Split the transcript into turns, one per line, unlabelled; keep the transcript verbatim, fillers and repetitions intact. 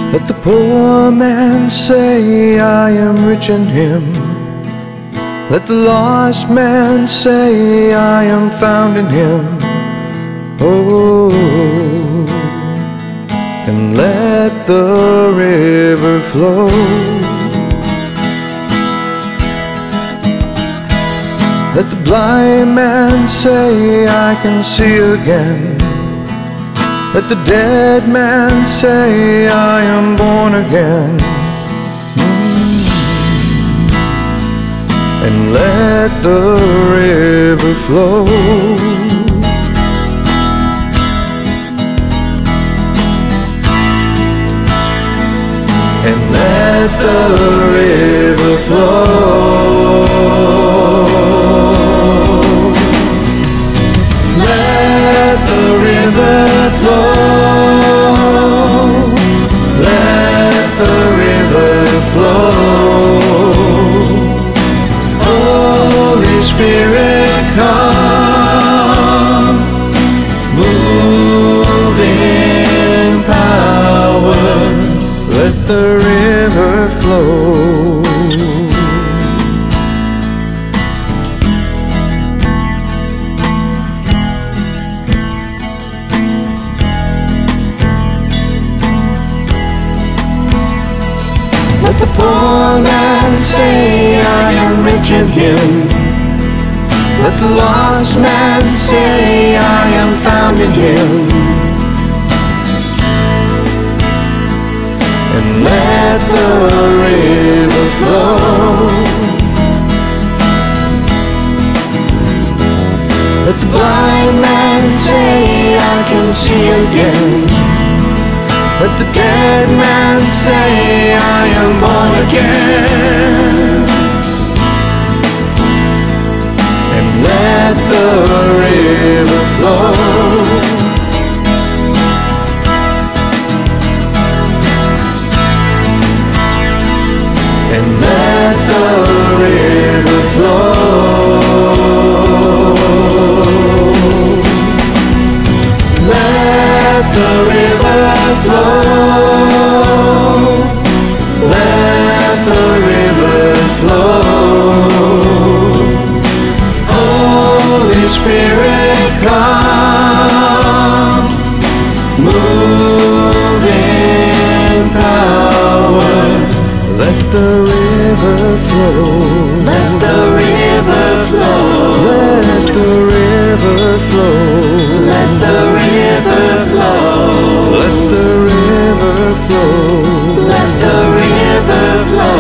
Let the poor man say, I am rich in him. Let the lost man say, I am found in him. Oh, and let the river flow. Let the blind man say, I can see again. Let the dead man say, I am born again. Mm. And let the river flow. And let the river flow. Let the river flow. Let the river flow. Holy Spirit, come, move in power. Let the river flow. Let the poor man say, I am rich in him. Let the lost man say, I am found in him. And let the river flow. Let the blind man say, I can see again. Let the dead man say, I am born again. And let the river flow. And let the river flow. Let the river flow. Let the river flow. Holy Spirit, come, move in power. Let the river flow. Let the river flow. Let the river flow. Let the river flow. Let the river flow. Let the river flow.